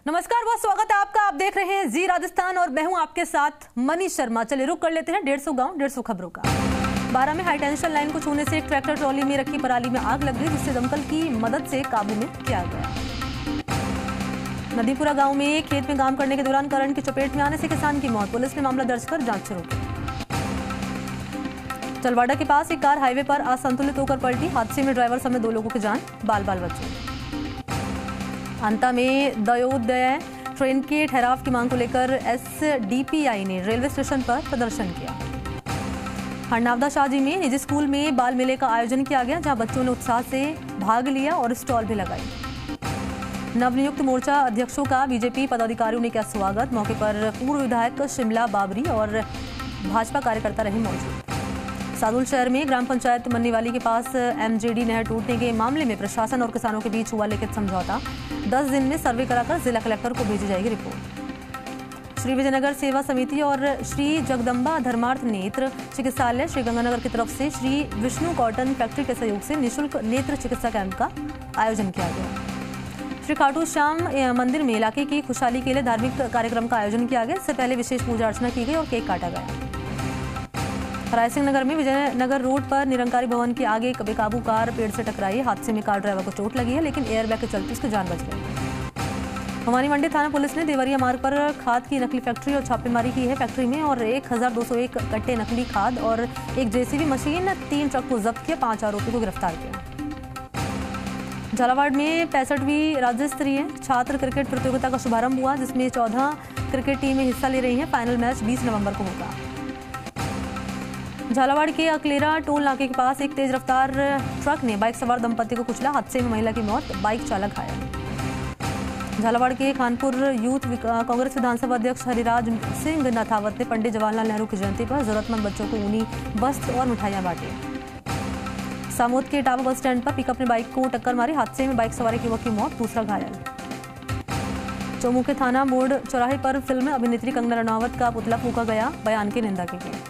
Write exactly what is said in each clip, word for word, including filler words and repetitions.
नमस्कार, बहुत स्वागत है आपका। आप देख रहे हैं जी राजस्थान और मैं हूं आपके साथ मनीष शर्मा। चलिए रुक कर लेते हैं डेढ़ सौ गाँव डेढ़ सौ खबरों का। बारह में हाई टेंशन लाइन को छूने से एक ट्रैक्टर ट्रॉली में रखी पराली में आग लग गई, जिससे दमकल की मदद से काबू में किया गया। नदीपुरा गांव में खेत में काम करने के दौरान करंट की चपेट में आने से किसान की मौत। पुलिस ने मामला दर्ज कर जांच शुरू की। चलवाड़ा के पास एक कार हाईवे पर असंतुलित होकर पलटी। हादसे में ड्राइवर समेत दो लोगों की जान, बाल बाल बचे। अंता में दयोदय ट्रेन के ठहराव की मांग को लेकर एसडीपीआई ने रेलवे स्टेशन पर प्रदर्शन किया। हरनावदा शाहजी में निजी स्कूल में बाल मेले का आयोजन किया गया, जहां बच्चों ने उत्साह से भाग लिया और स्टॉल भी लगाई। नवनियुक्त मोर्चा अध्यक्षों का बीजेपी पदाधिकारियों ने किया स्वागत। मौके पर पूर्व विधायक शिमला बाबरी और भाजपा कार्यकर्ता रहे मौजूद। सादुल शहर में ग्राम पंचायत मन्नीवाली के पास एमजेडी नहर टूटने के मामले में प्रशासन और किसानों के बीच हुआ लिखित समझौता। दस दिन में सर्वे कराकर जिला कलेक्टर को भेजी जाएगी रिपोर्ट। श्री विजयनगर सेवा समिति और श्री जगदम्बा धर्मार्थ नेत्र चिकित्सालय श्रीगंगानगर की तरफ से श्री विष्णु कॉटन फैक्ट्री के सहयोग से निःशुल्क नेत्र चिकित्सा कैंप का आयोजन किया गया। श्री खाटू श्याम मंदिर में इलाके की खुशहाली के लिए धार्मिक कार्यक्रम का आयोजन किया गया। इससे पहले विशेष पूजा अर्चना की गई और केक काटा गया। रायसिंह नगर में विजयनगर रोड पर निरंकारी भवन के आगे एक बेकाबू कार पेड़ से टकराई। हादसे में कार ड्राइवर को चोट लगी है, लेकिन एयरबैग के चलते उसकी जान बच गई। भवानी मंडी थाना पुलिस ने देवरिया मार्ग पर खाद की नकली फैक्ट्री और छापेमारी की है। फैक्ट्री में और एक हजार दो सौ एक कट्टे नकली खाद और एक जेसीबी मशीन, तीन ट्रक को जब्त किया। पांच आरोपी को गिरफ्तार किया। झालावाड़ में पैंसठवीं राज्य स्तरीय छात्र क्रिकेट प्रतियोगिता का शुभारंभ हुआ, जिसमें चौदह क्रिकेट टीमें हिस्सा ले रही हैं। फाइनल मैच बीस नवंबर को होगा। झालावाड़ के अकलेरा टोल नाके के पास एक तेज रफ्तार ट्रक ने बाइक सवार दंपति को कुचला। हादसे में महिला की मौत, बाइक चालक घायल। झालावाड़ के खानपुर यूथ कांग्रेस विधानसभा अध्यक्ष हरिराज सिंह नाथावत ने पंडित जवाहरलाल नेहरू की जयंती पर जरूरतमंद बच्चों को ऊनी वस्त्र और मिठाइयां बांटी। सामोद के टावा बस स्टैंड पर पिकअप ने बाइक को टक्कर मारी। हादसे में बाइक सवार एक युवक की मौत, दूसरा घायल। चौमू के थाना बोर्ड चौराहे पर फिल्म अभिनेत्री कंगना रनावत का पुतला फूंका गया, बयान की निंदा की गई।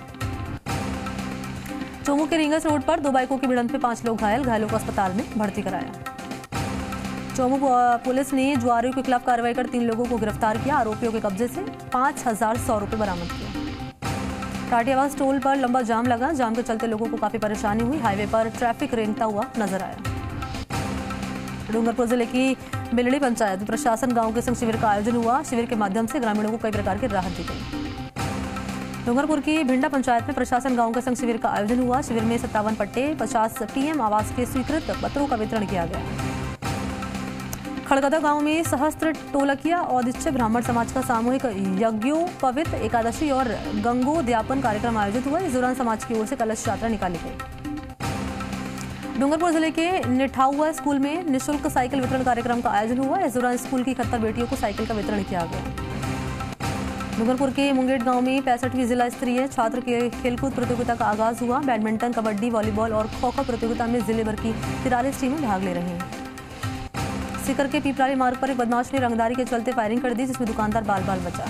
चोमू के रिंगस रोड पर दो बाइकों की भिड़ंत में पांच लोग घायल, घायलों को अस्पताल में भर्ती कराया। चोमू पुलिस ने जुआरियों के खिलाफ कार्रवाई कर तीन लोगों को गिरफ्तार किया। आरोपियों के कब्जे से पांच हजार सौ रुपए बरामद किए। टाटियावास टोल पर लंबा जाम लगा। जाम के चलते लोगों को काफी परेशानी हुई। हाईवे पर ट्रैफिक रेंगता हुआ नजर आया। डूंगरपुर जिले की बिलड़ी पंचायत प्रशासन गाँव के संग शिविर का आयोजन हुआ। शिविर के माध्यम से ग्रामीणों को कई प्रकार की राहत दी गई। डूंगरपुर की भिंडा पंचायत में प्रशासन गांव के संग शिविर का आयोजन हुआ। शिविर में सत्तावन पट्टे, पचास पीएम आवास के स्वीकृत पत्रों का वितरण किया गया। खड़गदा गांव में सहस्त्र टोलकिया औदिच्य ब्राह्मण समाज का सामूहिक यज्ञोपवीत एकादशी और गंगोद्यापन कार्यक्रम आयोजित हुआ। इस दौरान समाज की ओर से कलश यात्रा निकाली गई। डूंगरपुर जिले के निठाउआ स्कूल में निःशुल्क साइकिल वितरण कार्यक्रम का आयोजन हुआ। इस दौरान स्कूल की इकहत्तर बेटियों को साइकिल का वितरण किया गया। डूंगरपुर के मुंगेट गांव में पैंसठवीं जिला स्तरीय छात्र के खेलकूद प्रतियोगिता का आगाज हुआ। बैडमिंटन, कबड्डी, वॉलीबॉल और खो खो प्रतियोगिता में जिले भर की तिरालीस टीमें भाग ले रही हैं। सीकर के पीपराली मार्ग पर एक बदमाश ने रंगदारी के चलते फायरिंग कर दी, जिसमें दुकानदार बाल बाल बचा।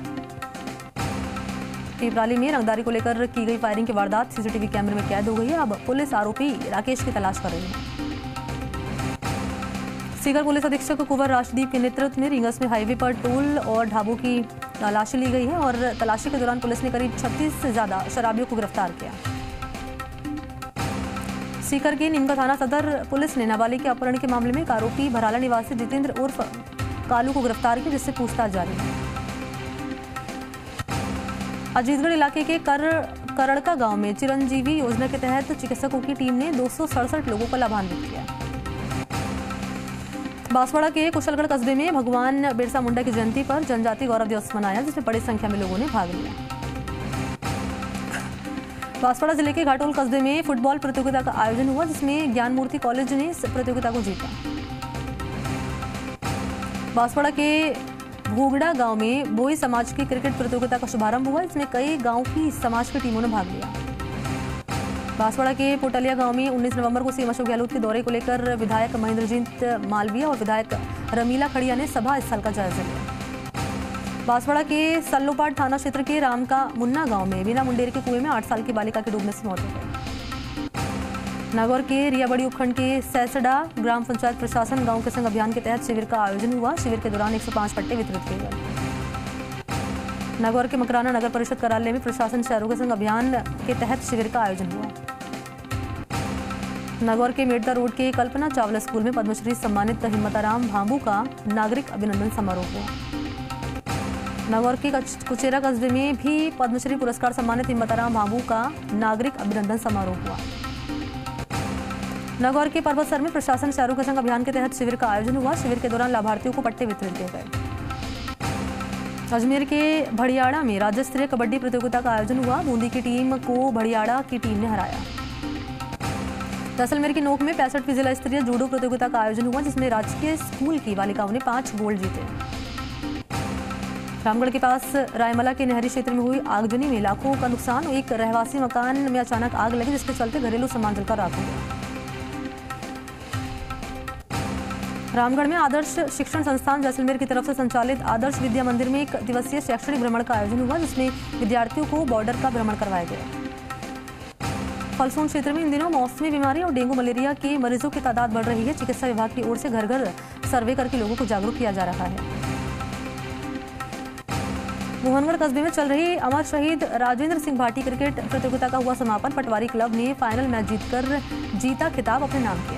पीपराली में रंगदारी को लेकर की गई फायरिंग की वारदात सीसीटीवी कैमरे में कैद हो गई है। अब पुलिस आरोपी राकेश की तलाश कर रही है। सीकर पुलिस अधीक्षक कुंवर राजदीप के नेतृत्व में रिंगस में हाईवे पर टोल और ढाबों की तलाशी ली गई है और तलाशी के दौरान पुलिस ने करीब छत्तीस से ज्यादा शराबियों को गिरफ्तार किया। सीकर के नीमका थाना सदर पुलिस ने नाबालिग के अपहरण के मामले में एक आरोपी भराला निवासी जितेंद्र उर्फ कालू को गिरफ्तार किया, जिससे पूछताछ जारी है। अजीतगढ़ इलाके के कर करड़का गांव में चिरंजीवी योजना के तहत चिकित्सकों की टीम ने दो सौ सड़सठ लोगों को लाभान्वित किया। बांसवाड़ा के कुशलगढ़ कस्बे में भगवान बिरसा मुंडा की जयंती पर जनजाति गौरव दिवस मनाया, जिसमें बड़ी संख्या में लोगों ने भाग लिया। बांसवाड़ा जिले के घाटोल कस्बे में फुटबॉल प्रतियोगिता का आयोजन हुआ, जिसमें ज्ञानमूर्ति कॉलेज ने इस प्रतियोगिता को जीता। बांसवाड़ा के भोगड़ा गांव में बोई समाज की क्रिकेट प्रतियोगिता का शुभारंभ हुआ। इसमें कई गांव की समाज की टीमों ने भाग लिया। बांसवाड़ा के पोटलिया गांव में उन्नीस नवंबर को सीएम अशोक गहलोत के दौरे को लेकर विधायक महेंद्रजीत मालवीय और विधायक रमीला खड़िया ने सभा स्थल का जायजा लिया। बांसवाड़ा के सल्लोपाट थाना क्षेत्र के राम का मुन्ना गांव में बिना मुंडेर के कुएं में आठ साल की बालिका की डूबने से मौत हो गई। नागौर के रियाबड़ी उपखंड के सैसडा ग्राम पंचायत प्रशासन गांव के संग अभियान के तहत शिविर का आयोजन हुआ। शिविर के दौरान एक सौ पाँच पट्टे वितरित किए गए। नागौर के मकराना नगर परिषद कार्यालय में प्रशासन शहरों के संग अभियान के तहत शिविर का आयोजन हुआ। नागौर के मेड़ता रोड के कल्पना चावला स्कूल में पद्मश्री सम्मानित हिम्मताराम भांबू का नागरिक अभिनंदन समारोह हुआ। नागौर के कुचेरा कस्बे में भी पद्मश्री पुरस्कार सम्मानित हिम्मताराम भांबू का नागरिक अभिनंदन समारोह हुआ। नागौर के पर्वतसर में प्रशासन शहरों के संग अभियान के तहत शिविर का आयोजन हुआ। शिविर के दौरान लाभार्थियों को पट्टे वितरित किए गए। अजमेर के भड़ियाड़ा में राज्य स्तरीय कबड्डी प्रतियोगिता का आयोजन हुआ। बूंदी की टीम को भड़ियाड़ा की टीम ने हराया। जैसलमेर के नोक में पैंसठवीं जिला स्तरीय जूडो प्रतियोगिता का आयोजन हुआ, जिसमें राजकीय स्कूल की बालिकाओं ने पांच गोल्ड जीते। रामगढ़ के पास रायमला के नहरी क्षेत्र में हुई आगजनी में लाखों का नुकसान। एक रहवासी मकान में अचानक आग लगी, जिसके चलते घरेलू सामान जलकर राख हो गया। रामगढ़ में आदर्श शिक्षण संस्थान जैसलमेर की तरफ से संचालित आदर्श विद्या मंदिर में एक दिवसीय शैक्षणिक भ्रमण का आयोजन हुआ, जिसमें विद्यार्थियों को बॉर्डर का भ्रमण करवाया गया। फलसून क्षेत्र में इन दिनों मौसमी बीमारी और डेंगू मलेरिया के मरीजों की तादाद बढ़ रही है। चिकित्सा विभाग की ओर से घर घर सर्वे करके लोगों को जागरूक किया जा रहा है। मोहनगढ़ कस्बे में चल रही अमर शहीद राजेंद्र सिंह भाटी क्रिकेट प्रतियोगिता का हुआ समापन। पटवारी क्लब ने फाइनल मैच जीतकर जीता खिताब अपने नाम किया।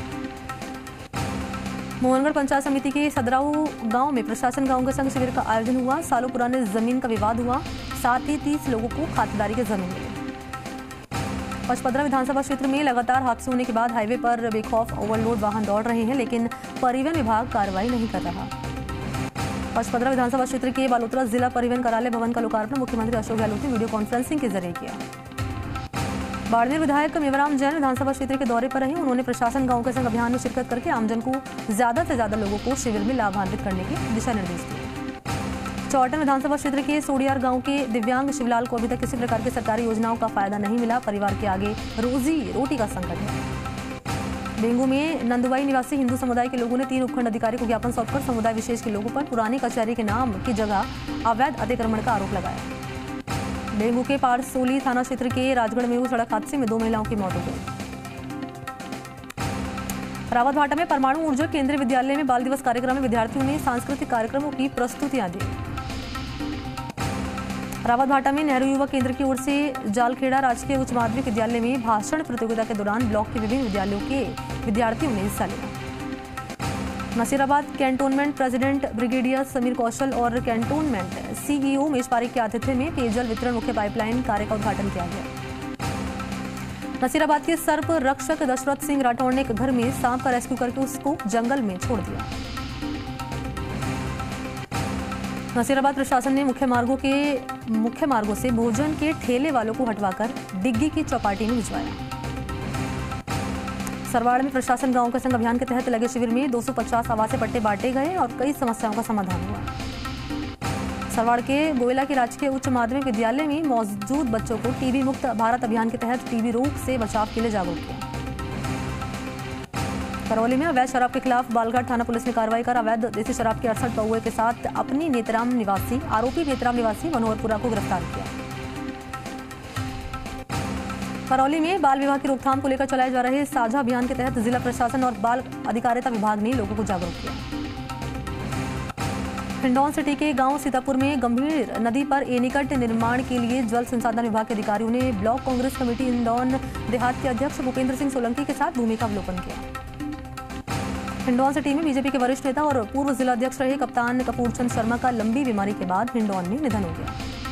मोहनगढ़ पंचायत समिति के सदराऊ गांव में प्रशासन गांव के संग शिविर का आयोजन हुआ। सालों पुराने जमीन का विवाद हुआ, साथ ही तीस लोगों को खातेदारी की जमीन मिली। पचपदरा विधानसभा क्षेत्र में लगातार हादसे होने के बाद हाईवे पर बेखौफ ओवरलोड वाहन दौड़ रहे हैं, लेकिन परिवहन विभाग कार्रवाई नहीं कर रहा। पचपदरा विधानसभा क्षेत्र के बालोतरा जिला परिवहन कार्यालय भवन का लोकार्पण मुख्यमंत्री अशोक गहलोत ने वीडियो कॉन्फ्रेंसिंग के जरिए किया। बाड़मेर विधायक मेवराम जैन विधानसभा क्षेत्र के दौरे पर रहे। उन्होंने प्रशासन गांव के संग अभियान में शिरकत करके आमजन को ज्यादा से ज्यादा लोगों को शिविर में लाभान्वित करने के दिशा निर्देश दिए। चौटन विधानसभा क्षेत्र के सोडियार गांव के दिव्यांग शिवलाल को अभी तक किसी प्रकार की सरकारी योजनाओं का फायदा नहीं मिला। परिवार के आगे रोजी रोटी का संकट है। डेंगू में नंदुवाई निवासी हिंदू समुदाय के लोगों ने तीन उपखंड अधिकारी को ज्ञापन सौंपकर समुदाय विशेष के लोगों पर पुरानी कचहरी के नाम की जगह अवैध अतिक्रमण का आरोप लगाया। डेंगू के पारसोली थाना क्षेत्र के राजगढ़ में हुए सड़क हादसे में दो महिलाओं की मौत हो गई। रावत भाटा में परमाणु ऊर्जा केंद्रीय विद्यालय में बाल दिवस कार्यक्रम में विद्यार्थियों ने सांस्कृतिक कार्यक्रमों की प्रस्तुतियां दी। रावत भाटा में नेहरू युवा केंद्र की ओर से जालखेड़ा राजकीय उच्च माध्यमिक विद्यालय में भाषण प्रतियोगिता के दौरान ब्लॉक के विभिन्न विद्यालयों के विद्यार्थियों ने हिस्सा लिया। Nasirabad cantonment president brigadier Sameer Kaushal और कैंटोनमेंट सीईओ उमेश पारिक के आतिथ्य में पेयजल वितरण मुख्य पाइपलाइन कार्य का उद्घाटन किया गया। नसीराबाद के सर्प रक्षक दशरथ सिंह राठौड़ ने एक घर में सांप का रेस्क्यू करके उसको जंगल में छोड़ दिया। नसीराबाद प्रशासन ने मुख्य मार्गों के मुख्य मार्गों से भोजन के ठेले वालों को हटवाकर डिग्गी की चौपाटी में भिजवाया। सरवाड़ में प्रशासन गांव के संग अभियान के तहत लगे शिविर में दो सौ पचास आवासीय पट्टे बांटे गए और कई समस्याओं का समाधान हुआ। सरवाड़ के गोयला के राजकीय उच्च माध्यमिक विद्यालय में मौजूद बच्चों को टीबी मुक्त भारत अभियान के तहत टीबी रोग से बचाव के लिए जागरूक किया। करौली में अवैध शराब के खिलाफ बालघाट थाना पुलिस ने कार्रवाई कर अवैध देसी शराब के अड़सठ पौए के साथ अपनी नेत्राम निवासी आरोपी नेत्राम निवासी मनोहरपुरा को गिरफ्तार किया। करौली में बाल विवाह की रोकथाम को लेकर चलाए जा रहे साझा अभियान के तहत जिला प्रशासन और बाल अधिकारिता विभाग ने लोगों को जागरूक किया। हिंडौन सिटी के गांव सीतापुर में गंभीर नदी पर एनीकट निर्माण के लिए जल संसाधन विभाग के अधिकारियों ने ब्लॉक कांग्रेस कमेटी हिंडौन देहात के अध्यक्ष भूपेंद्र सिंह सोलंकी के साथ भूमि का अवलोकन किया। हिंडौन सिटी में बीजेपी के वरिष्ठ नेता और पूर्व जिलाध्यक्ष रहे कप्तान कपूरचंद शर्मा का लंबी बीमारी के बाद हिंडौन में निधन हो गया।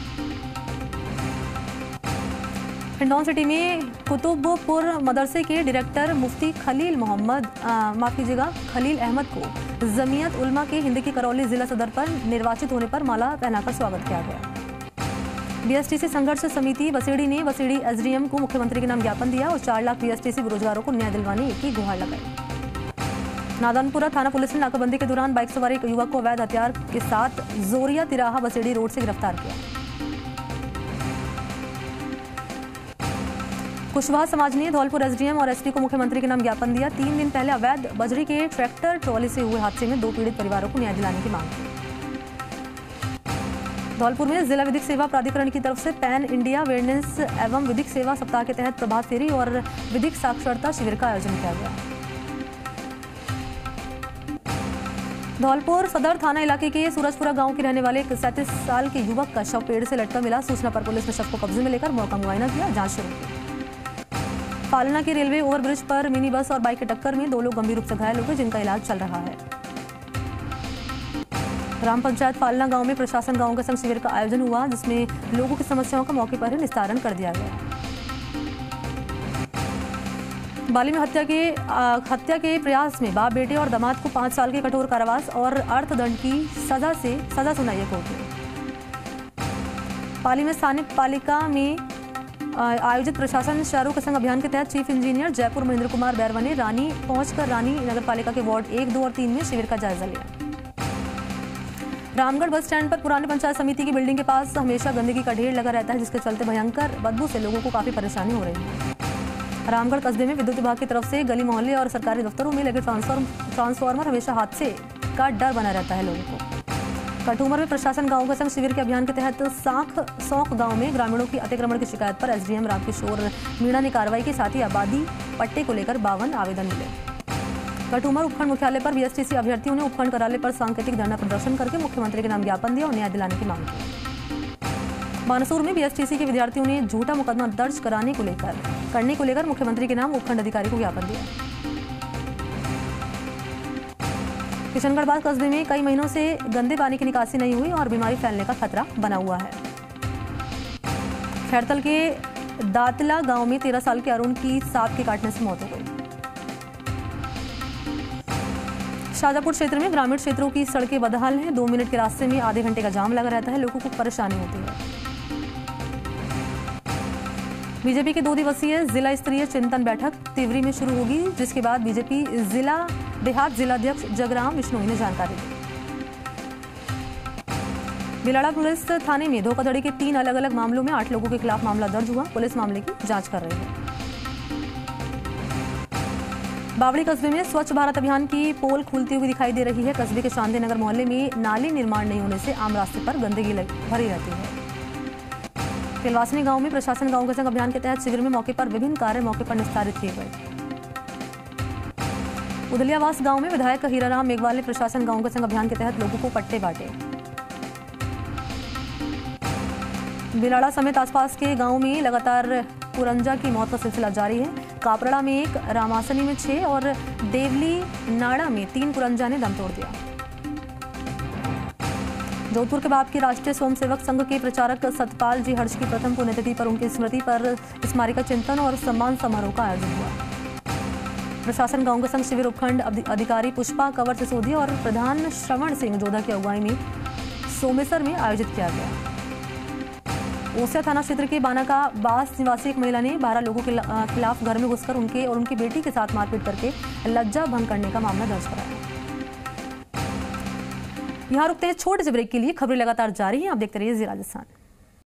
हिंडौन सिटी में कुतुबपुर मदरसे के डायरेक्टर मुफ्ती खलील मोहम्मद माफ कीजिएगा खलील अहमद को जमीयत उलमा के हिंद की करौली जिला सदर पर निर्वाचित होने पर माला पहनाकर स्वागत किया गया। बीएसटीसी संघर्ष समिति वसीड़ी ने वसीड़ी एसडीएम को मुख्यमंत्री के नाम ज्ञापन दिया और चार लाख बीएसटीसी बेरोजगारों को न्याय दिलवाने की गुहार लगाई। नादानपुरा थाना पुलिस ने नाकाबंदी के दौरान बाइक सवार एक युवक को अवैध हथियार के साथ जोरिया तिराहा बसेड़ी रोड से गिरफ्तार किया। कुशवाहा समाज ने धौलपुर एसडीएम और एसपी को मुख्यमंत्री के नाम ज्ञापन दिया। तीन दिन पहले अवैध बजरी के ट्रैक्टर ट्रॉली से हुए हादसे में दो पीड़ित परिवारों को न्याय दिलाने की मांग की। धौलपुर में जिला विधिक सेवा प्राधिकरण की तरफ से पैन इंडिया अवेयरनेस एवं विधिक सेवा सप्ताह के तहत प्रभात फेरी और विधिक साक्षरता शिविर का आयोजन किया गया। धौलपुर सदर थाना इलाके के सूरजपुरा गांव के रहने वाले एक सैंतीस साल के युवक का शव पेड़ से लटका मिला। सूचना पर पुलिस ने शव को कब्जे में लेकर मौका मुआयना किया, जांच शुरू की। फालना के रेलवे ओवरब्रिज पर मिनी बस और बाइक की टक्कर में दो लोग गंभीर रूप से घायल हो गए, जिनका इलाज चल रहा है। ग्राम पंचायत फालना गांव में प्रशासन गांव के संग शिविर का आयोजन हुआ, जिसमें लोगों की समस्याओं का मौके पर ही निस्तारण कर दिया गया। बाली में हत्या के आ, हत्या के प्रयास में बाप बेटे और दामाद को पांच साल के कठोर कारावास और अर्थदंड की सजा से सजा सुनाई है कोर्ट ने। पाली में स्थानीय पालिका में आयोजित प्रशासन शहरों के संग अभियान के तहत चीफ इंजीनियर जयपुर महेंद्र कुमार बैरवा ने रानी पहुंचकर रानी नगर पालिका के वार्ड एक, दो और तीन में शिविर का जायजा लिया। रामगढ़ बस स्टैंड पर पुरानी पंचायत समिति की बिल्डिंग के पास हमेशा गंदगी का ढेर लगा रहता है, जिसके चलते भयंकर बदबू से लोगों को काफी परेशानी हो रही है। रामगढ़ कस्बे में विद्युत विभाग की तरफ से गली मोहल्ले और सरकारी दफ्तरों में लगे ट्रांसफॉर्म ट्रांसफॉर्मर हमेशा हादसे का डर बना रहता है लोगों को। कटूमर में प्रशासन गांव के संग शिविर के अभियान के तहत साख सौख गांव में ग्रामीणों की अतिक्रमण की शिकायत पर एसडीएम रामकिशोर मीणा ने कार्रवाई के साथ ही आबादी पट्टे को लेकर बावन आवेदन मिले। कटूमर उपखंड मुख्यालय पर बीएसटीसी अभ्यर्थियों ने उपखंड कार्यालय पर सांकेतिक धरना प्रदर्शन करके मुख्यमंत्री के नाम ज्ञापन दिया और न्याय दिलाने की मांग की। बानसूर में बीएसटीसी के विद्यार्थियों ने झूठा मुकदमा दर्ज कराने को लेकर करने को लेकर मुख्यमंत्री के नाम उपखंड अधिकारी को ज्ञापन दिया। किशनगढ़ कस्बे में कई महीनों से गंदे पानी की निकासी नहीं हुई और बीमारी फैलने का खतरा बना हुआ है। खैरतल के दातला गांव में तेरह साल के अरुण की सांप के काटने से मौत हो गई। शाजापुर क्षेत्र में ग्रामीण क्षेत्रों की सड़कें बदहाल हैं। दो मिनट के रास्ते में आधे घंटे का जाम लगा रहता है, लोगों को परेशानी होती है। बीजेपी की दो दिवसीय जिला स्तरीय चिंतन बैठक तिवरी में शुरू होगी, जिसके बाद बीजेपी जिला देहात जिलाध्यक्ष जगराम विश्नोई ने जानकारी दी। बिलाड़ा पुलिस थाने में धोखाधड़ी के तीन अलग अलग मामलों में आठ लोगों के खिलाफ मामला दर्ज हुआ। पुलिस मामले की जांच कर रही है। बावड़ी कस्बे में स्वच्छ भारत अभियान की पोल खुलती हुई दिखाई दे रही है। कस्बे के शांति नगर मोहल्ले में नाली निर्माण नहीं होने से आम रास्ते पर गंदगी भरी रहती है। तिलवासनी गांव में प्रशासन गांव के संग अभियान के तहत शिविर में मौके पर विभिन्न कार्य मौके पर निस्तारित किए गए। उदलियावास गांव में विधायक हीराराम मेघवाल ने प्रशासन गांव के संग अभियान के तहत लोगों को पट्टे बांटे। बिलाड़ा समेत आसपास के गांव में लगातार कुरंजा की मौत का सिलसिला जारी है। कापरड़ा में एक, रामासनी में छह और देवली नाड़ा में तीन कुरंजा ने दम तोड़ दिया। जोधपुर के बाप की राष्ट्रीय स्वयंसेवक संघ के प्रचारक सतपाल जी हर्ष की प्रथम पुण्यतिथि पर उनकी स्मृति पर स्मारिका चिंतन और सम्मान समारोह का आयोजन हुआ। प्रशासन गांव के संघ शिविर उपखंड अधिकारी पुष्पा कंवर सिसोदिया और प्रधान श्रवण सिंह जोधा की अगुवाई में सोमेसर में आयोजित किया गया। ओसिया थाना क्षेत्र के बाना का बास निवासी एक महिला ने बारह लोगों के खिलाफ घर में घुसकर उनके और उनकी बेटी के साथ मारपीट करके लज्जा भंग करने का मामला दर्ज कराया। यहाँ रुकते हैं छोटे से ब्रेक के लिए। खबरें लगातार जारी हैं, आप देखते रहिए जी राजस्थान।